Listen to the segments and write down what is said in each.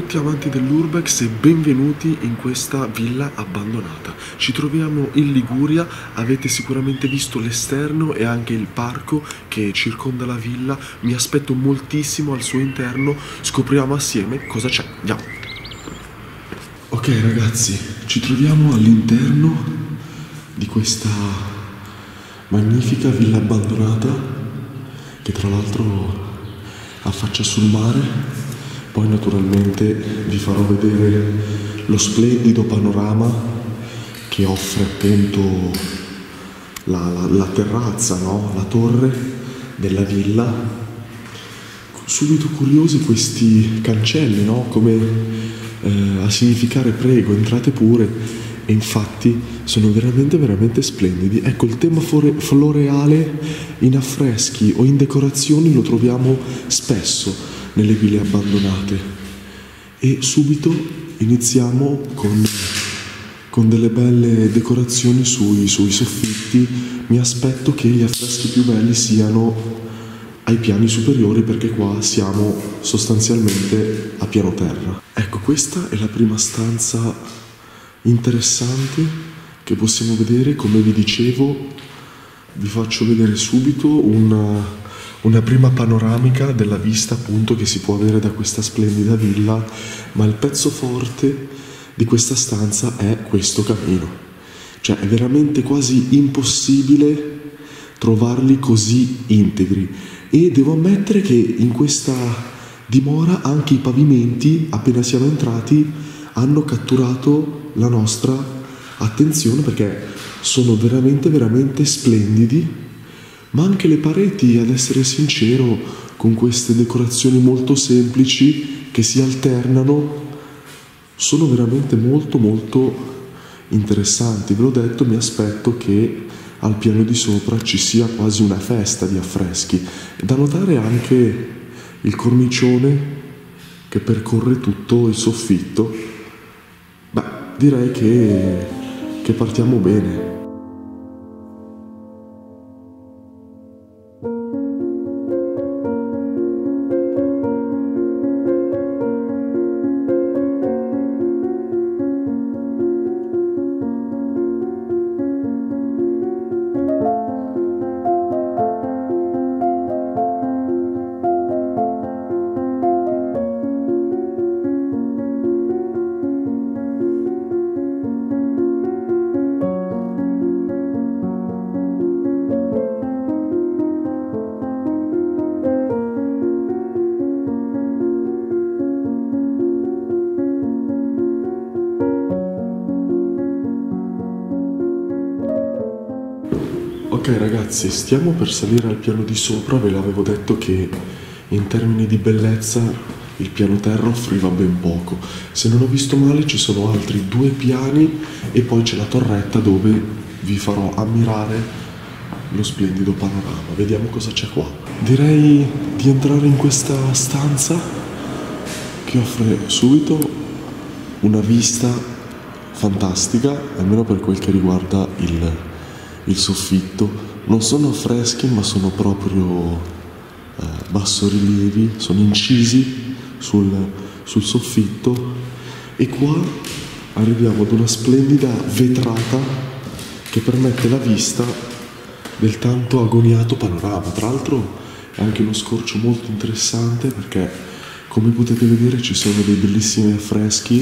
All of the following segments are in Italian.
tutti amanti dell'Urbex e benvenuti in questa villa abbandonata. Ci troviamo in Liguria, avete sicuramente visto l'esterno e anche il parco che circonda la villa. Mi aspetto moltissimo al suo interno, scopriamo assieme cosa c'è. Andiamo. Ok ragazzi, ci troviamo all'interno di questa magnifica villa abbandonata che tra l'altro affaccia sul mare. Poi naturalmente vi farò vedere lo splendido panorama che offre appunto la terrazza, no? La torre della villa. Subito curiosi questi cancelli, no? Come a significare prego, entrate pure. E infatti sono veramente splendidi. Ecco, il tema floreale in affreschi o in decorazioni lo troviamo spesso nelle ville abbandonate. E subito iniziamo con delle belle decorazioni sui soffitti. Mi aspetto che gli affreschi più belli siano ai piani superiori, perché qua siamo sostanzialmente a piano terra. Ecco, questa è la prima stanza interessante che possiamo vedere. Come vi dicevo, vi faccio vedere subito una prima panoramica della vista appunto che si può avere da questa splendida villa, ma il pezzo forte di questa stanza è questo camino. Cioè è veramente quasi impossibile trovarli così integri, e devo ammettere che in questa dimora anche i pavimenti, appena siamo entrati, hanno catturato la nostra attenzione, perché sono veramente splendidi. Ma anche le pareti, ad essere sincero, con queste decorazioni molto semplici che si alternano, sono veramente molto interessanti. Ve l'ho detto, mi aspetto che al piano di sopra ci sia quasi una festa di affreschi. Da notare anche il cornicione che percorre tutto il soffitto. Beh, direi che partiamo bene. Ok ragazzi, stiamo per salire al piano di sopra. Ve l'avevo detto che in termini di bellezza il piano terra offriva ben poco. Se non ho visto male ci sono altri 2 piani e poi c'è la torretta dove vi farò ammirare lo splendido panorama. Vediamo cosa c'è qua. Direi di entrare in questa stanza che offre subito una vista fantastica, almeno per quel che riguarda il soffitto. Non sono affreschi, ma sono proprio bassorilievi, sono incisi sul soffitto, e qua arriviamo ad una splendida vetrata che permette la vista del tanto agoniato panorama. Tra l'altro è anche uno scorcio molto interessante, perché come potete vedere ci sono dei bellissimi affreschi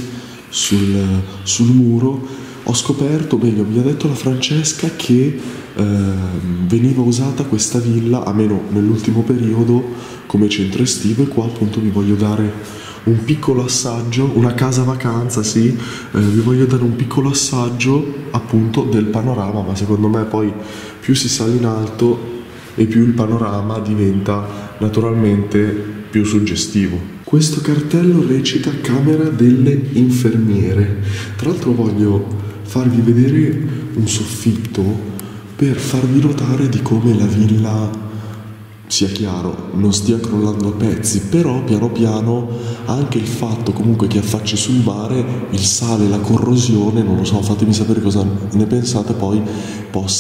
sul muro. Ho scoperto, meglio, mi ha detto la Francesca che veniva usata questa villa, almeno nell'ultimo periodo, come centro estivo, e qua appunto vi voglio dare un piccolo assaggio, una casa vacanza, sì, vi voglio dare un piccolo assaggio appunto del panorama, ma secondo me poi più si sale in alto e più il panorama diventa naturalmente più suggestivo. Questo cartello recita Camera delle Infermiere. Tra l'altro voglio farvi vedere un soffitto per farvi notare di come la villa, sia chiaro, non stia crollando a pezzi, però piano piano anche il fatto comunque che affacci sul mare, il sale, la corrosione, non lo so, fatemi sapere cosa ne pensate, poi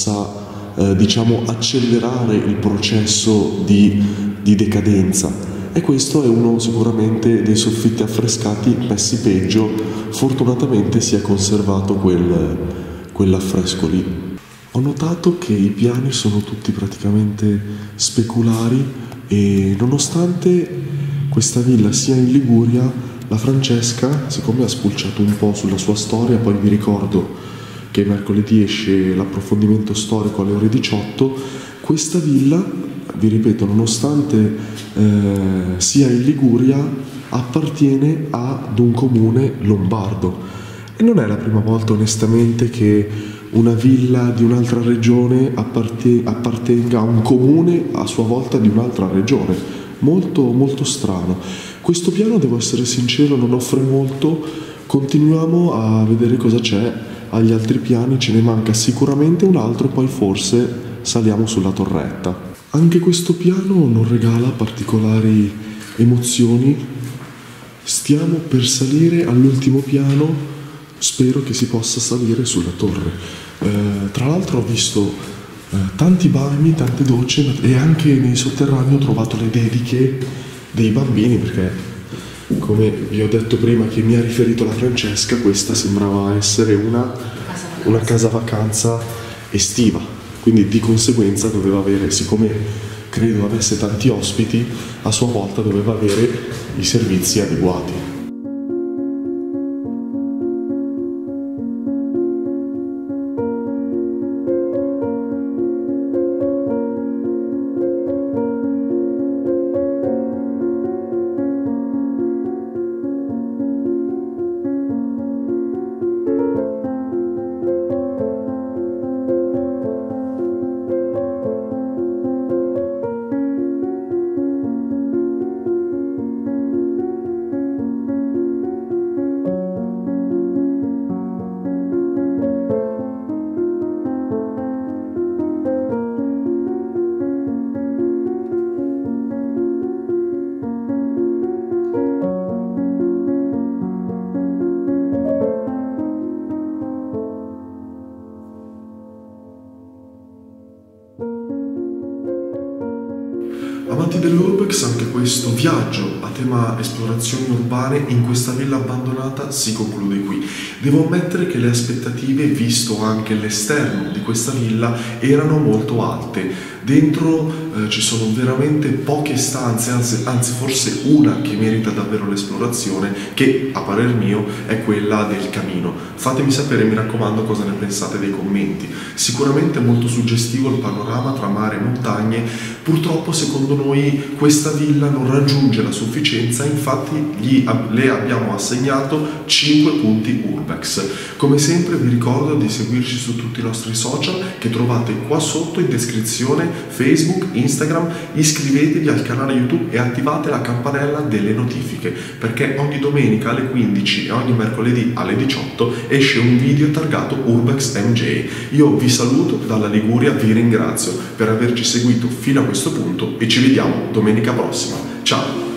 possa diciamo accelerare il processo di decadenza. e questo è uno sicuramente dei soffitti affrescati messi peggio. Fortunatamente si è conservato quell'affresco lì. Ho notato che i piani sono tutti praticamente speculari e nonostante questa villa sia in Liguria, la Francesca, siccome ha spulciato un po' sulla sua storia, poi vi ricordo che mercoledì esce l'approfondimento storico alle ore 18, questa villa, vi ripeto, nonostante sia in Liguria, appartiene ad un comune lombardo. E non è la prima volta onestamente che una villa di un'altra regione appartenga a un comune a sua volta di un'altra regione. Molto, molto strano. Questo piano, devo essere sincero, non offre molto. Continuiamo a vedere cosa c'è agli altri piani, ce ne manca sicuramente un altro e poi forse saliamo sulla torretta. Anche questo piano non regala particolari emozioni. Stiamo per salire all'ultimo piano, spero che si possa salire sulla torre. Tra l'altro ho visto tanti bagni, tante docce e anche nei sotterranei ho trovato le dediche dei bambini, perché come vi ho detto prima che mi ha riferito la Francesca, questa sembrava essere una casa vacanza estiva, quindi di conseguenza doveva avere, siccome credo avesse tanti ospiti, a sua volta doveva avere i servizi adeguati. Amanti dell'Urbex, anche questo viaggio a tema esplorazioni urbane in questa villa abbandonata si conclude qui. Devo ammettere che le aspettative, visto anche l'esterno di questa villa, erano molto alte. Dentro ci sono veramente poche stanze, anzi forse una che merita davvero l'esplorazione, che a parer mio è quella del camino. Fatemi sapere, mi raccomando, cosa ne pensate nei commenti. Sicuramente molto suggestivo il panorama tra mare e montagne. Purtroppo secondo noi questa villa non raggiunge la sufficienza, infatti le abbiamo assegnato 5 punti Urbex. Come sempre vi ricordo di seguirci su tutti i nostri social che trovate qua sotto in descrizione, Facebook, Instagram. Iscrivetevi al canale YouTube e attivate la campanella delle notifiche, perché ogni domenica alle 15 e ogni mercoledì alle 18 esce un video targato Urbex MJ. Io vi saluto dalla Liguria, vi ringrazio per averci seguito fino a questo punto e ci vediamo domenica prossima. Ciao!